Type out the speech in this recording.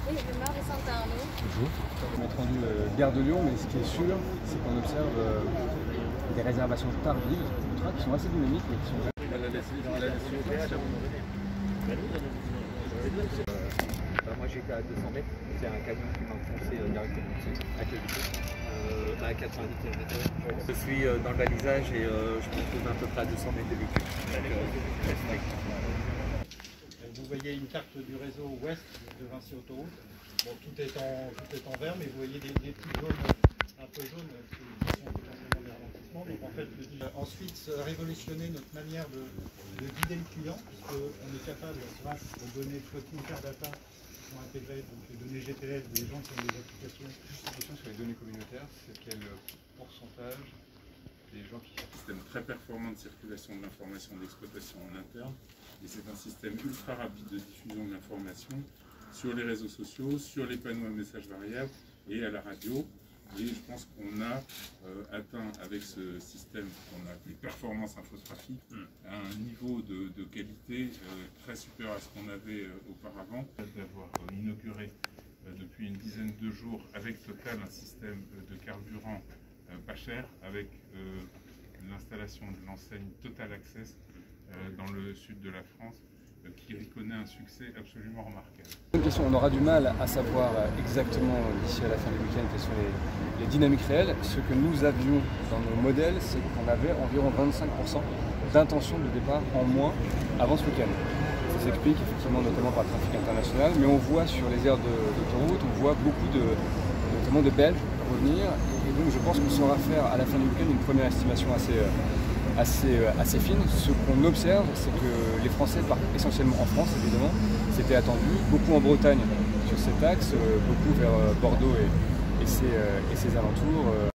Bonjour. On est rendu gare de Lyon, mais ce qui est sûr, c'est qu'on observe des réservations tardives de trains qui sont assez dynamiques mais qui sont moi j'étais à 200 mètres, c'est un camion qui m'a foncé directement dessus, à quelle vitesse à 90 km/h. Je suis dans le balisage et je me trouve à peu près à 200 mètres de véhicule. Vous voyez une carte du réseau ouest de Vinci Autoroute. Bon, tout est en vert, mais vous voyez des petites zones un peu jaunes qui sont potentiellement des ralentissements. Donc en fait, ensuite, révolutionner notre manière de guider le client, puisqu'on est capable, grâce aux données Floating Car Data qui sont intégrées, donc les données GPS des gens qui ont des applications. Juste une question sur les données communautaires, c'est quel pourcentage des gens qui... Un système très performant de circulation de l'information d'exploitation en interne, et c'est un système ultra rapide de diffusion de l'information sur les réseaux sociaux, sur les panneaux à messages variables et à la radio. Et je pense qu'on a atteint avec ce système qu'on a appelé performance infotrafic un niveau de qualité très supérieur à ce qu'on avait auparavant. D'avoir inauguré depuis une dizaine de jours avec Total un système de carburant pas cher avec l'installation de l'enseigne Total Access dans le sud de la France qui connaît un succès absolument remarquable. Une question, on aura du mal à savoir exactement d'ici à la fin du week-end quelles sont les dynamiques réelles. Ce que nous avions dans nos modèles, c'est qu'on avait environ 25% d'intention de départ en moins avant ce week-end. Ça s'explique effectivement notamment par le trafic international, mais on voit sur les aires d'autoroute, on voit beaucoup notamment de Belges revenir. Et donc je pense qu'on saura faire à la fin du week-end une première estimation assez fine. Ce qu'on observe, c'est que les Français partent essentiellement en France, évidemment, c'était attendu, beaucoup en Bretagne sur cet axe, beaucoup vers Bordeaux et ses alentours.